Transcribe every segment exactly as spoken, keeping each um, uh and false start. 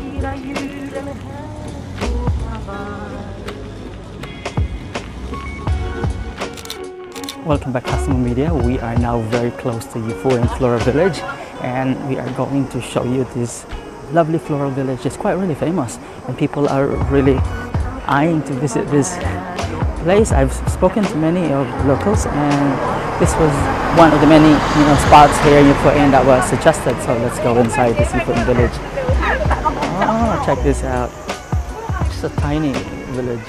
Welcome back, customer media. We are now very close to Yufuin Floral Village, and we are going to show you this lovely floral village. It's quite really famous, and people are really eyeing to visit this place. I've spoken to many of locals, and this was one of the many you know spots here in Yufuin that was suggested. So let's go inside this Yufuin village. Oh, check this out! It's a tiny village.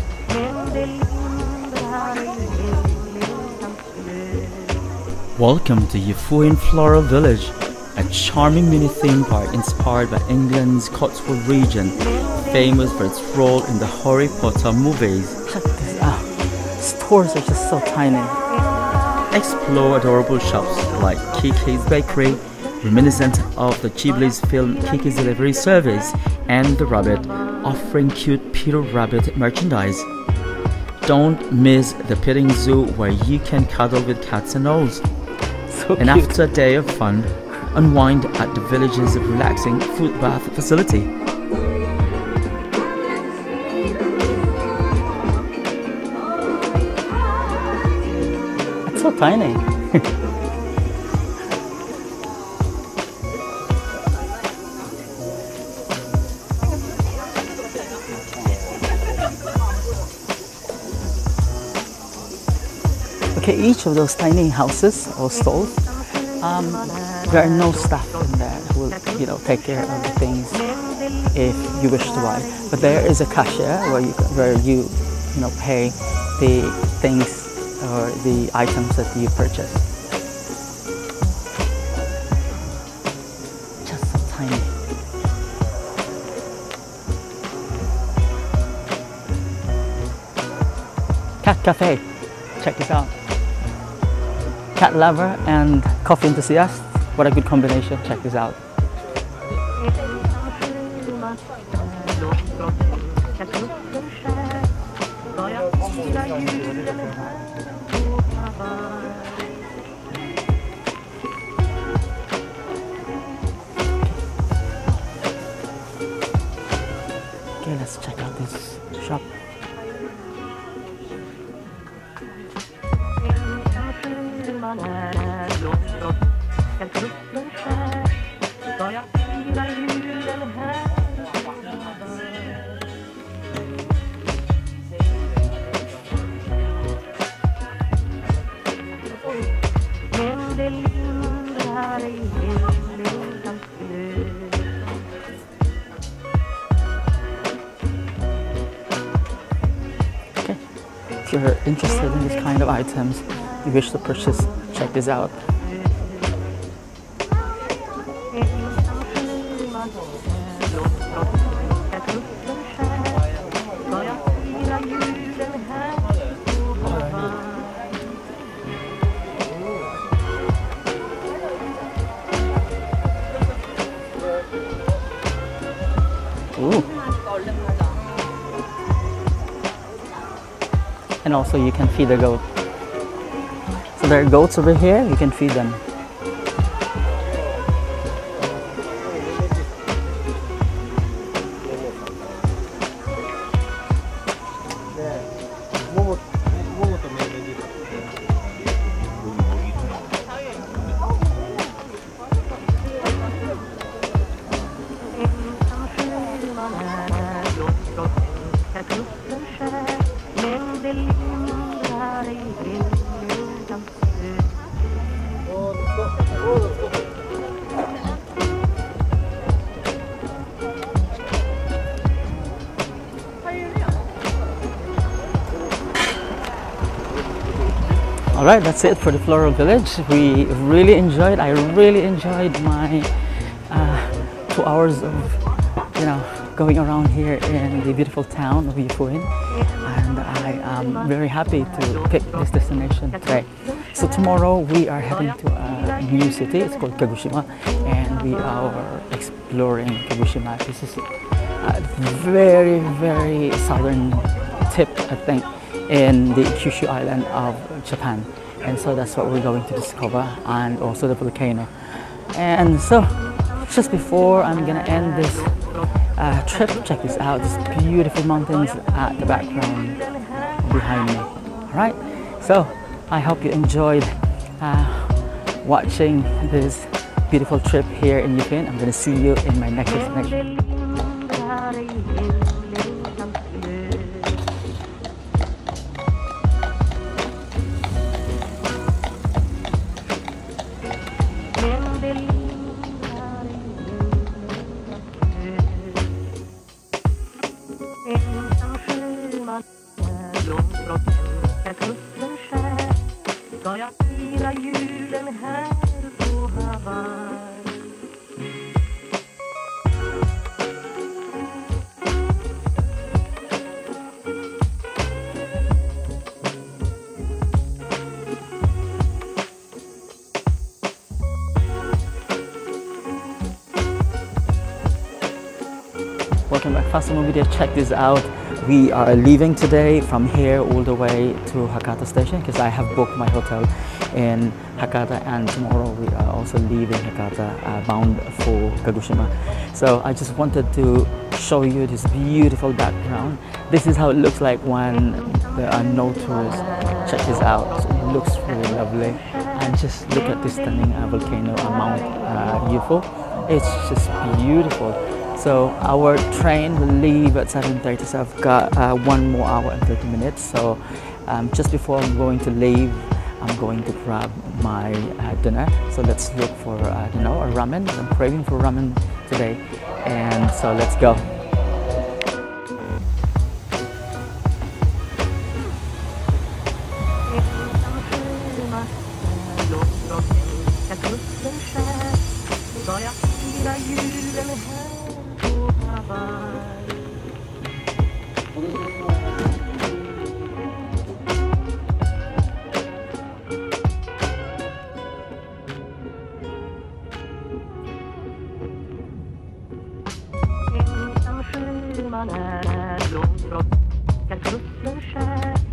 Welcome to Yufuin Floral Village, a charming mini theme park inspired by England's Cotswold region, famous for its role in the Harry Potter movies. Check this out. Stores are just so tiny. Explore adorable shops like Kiki's Bakery, reminiscent of the Ghibli's film Kiki's Delivery Service, and The Rabbit, offering cute Peter Rabbit merchandise. Don't miss the petting zoo where you can cuddle with cats and owls. So and cute. After a day of fun, unwind at the village's relaxing foot bath facility. It's so tiny. Okay, each of those tiny houses or stalls, um, there are no staff in there who will, you know, take care of the things if you wish to buy. But there is a cashier where you where you, you know, pay the things or the items that you purchase. Just so tiny. Cat cafe. Check this out. Cat lover and coffee enthusiast. What a good combination. Check this out. Okay, let's check out this shop. Okay, if you're interested in this kind of items, you wish to purchase, check this out. Ooh. And also you can feed a goat. So there are goats over here, you can feed them. Alright, that's it for the Floral Village. We really enjoyed, I really enjoyed my uh, two hours of, you know, going around here in the beautiful town of Yufuin. And I am very happy to pick this destination today. So tomorrow we are heading to a new city, it's called Kagoshima, and we are exploring Kagoshima. This is a very, very southern tip, I think, in the Kyushu island of Japan, and so that's what we're going to discover, and also the volcano. And so just before I'm gonna end this uh, trip. Check this out, these beautiful mountains at the background behind me. Alright, so I hope you enjoyed uh, watching this beautiful trip here in Yufuin. I'm going to see you in my next destination. Welcome back, Faster Movie Video. Check this out. We are leaving today from here all the way to Hakata station because I have booked my hotel in Hakata, and tomorrow we are also leaving Hakata uh, bound for Kagoshima. So I just wanted to show you this beautiful background. This is how it looks like when there are no tourists. Check this out. It looks really lovely. And just look at this stunning uh, volcano on Mount uh, Yufu. It's just beautiful. So our train will leave at seven thirty, so I've got uh, one more hour and thirty minutes. So um, just before I'm going to leave, I'm going to grab my uh, dinner. So let's look for uh, you know, a ramen. I'm craving for ramen today, and so let's go. Man är långt från, kan kusten skär.